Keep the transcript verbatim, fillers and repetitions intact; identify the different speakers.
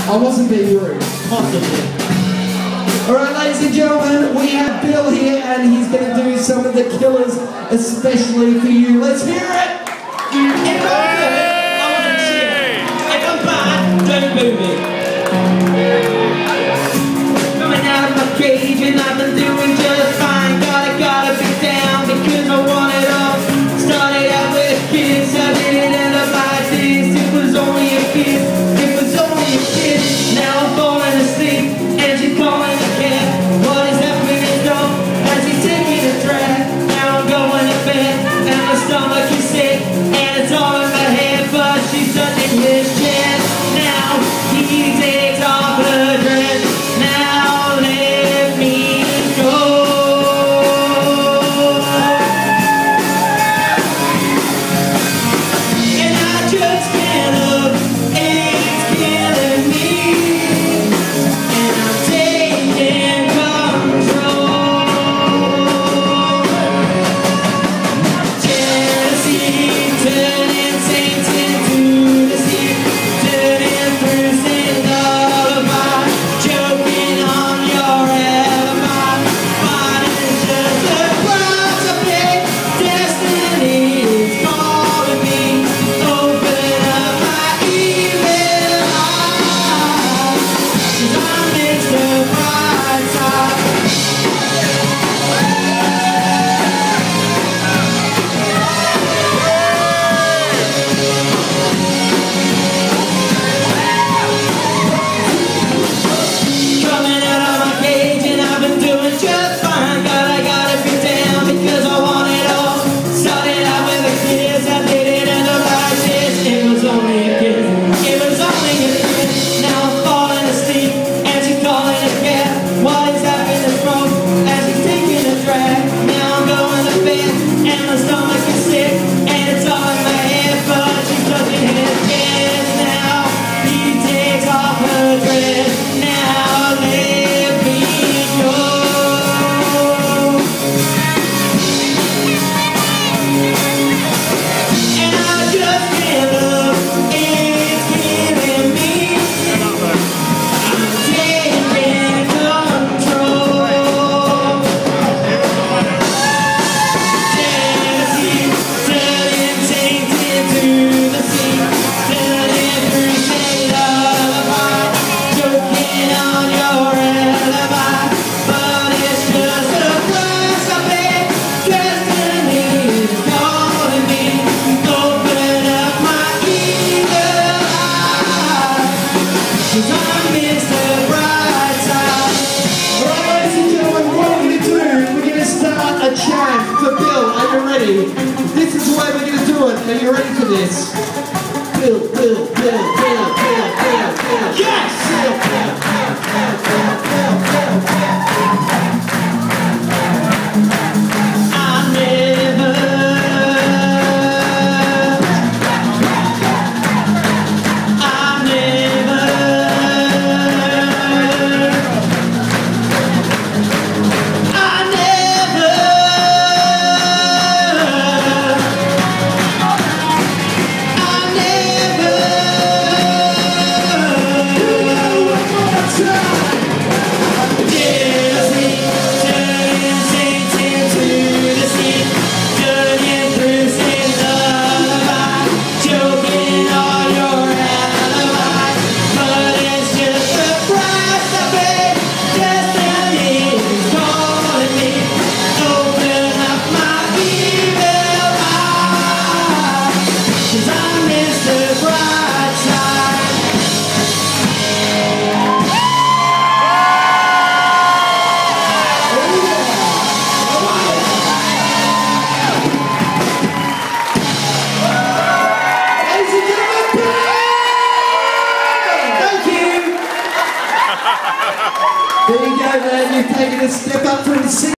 Speaker 1: I wasn't being rude.
Speaker 2: Possibly.
Speaker 1: Alright, ladies and gentlemen, we have Bill here and he's going to do some of the killers especially for you. Let's hear it!
Speaker 2: If I'm good, I want to cheer. If I'm bad, don't boo me. Coming out of my cage and I've been doing just fine. Gotta, gotta be down because I want it all. Started out with a kiss, I didn't end up like this. It was only a kiss, it was only a kiss. Now I'm falling asleep and she's calling a cab. What is happening though? As he's taking a drag. Now I'm going to bed and my stomach is sick and it's all in my head, but she's touching his chest. Now he takes off her dress. Now let me go. And I just can't look, it's killing me. And I'm taking control. Jealousy turning saints into the sea, turning through sin lullaby, choking on your alibi. But it's just a price I pay. Destiny is calling me. Open up my evil eyes, 'cause I'm Mister Brightside. Coming out of my cage and I've been doing just fine. Gotta, gotta be down because I want it all. Started out with a kiss, I didn't end up like this. It was only a kiss, it was only a kiss. Now I'm falling asleep and she's calling a cab. What is happening wrong? As she's taking a drag. Now I'm going to bed and my stomach is sick and it's all in my head, but she's touching his chest. Now he takes off her dress. Now let me go. And I just can't look, it's killing me. I'm taking control. Jealousy turning saints into the sea, turning through sin lullaby, choking on your alibi. But it's just a price I pay. Destiny is calling me. Open up my evil eyes, 'cause I'm Mister Brightside.
Speaker 1: Alright, ladies and gentlemen, what we're going to do, we're going to start a chant for Bill. Are you ready? This is the way we're going to do it. Are you ready for this? Bill, Bill, Bill, Bill, Bill, Bill, Bill.
Speaker 2: Yes!
Speaker 1: Bill, Bill, Bill, Bill, Bill, Bill, Bill, Bill.
Speaker 2: I never, I never, I never, I never. Jealousy turning saints into the sea, turning through sin lullaby, choking on your alibi. But it's just the price I pay. Destiny is calling me. Open up my evil eyes, 'cause I'm Mister Brightside.
Speaker 1: Ladies and gentlemen, Bill!
Speaker 2: Thank you.
Speaker 1: There you go, man. You've taken a step up from the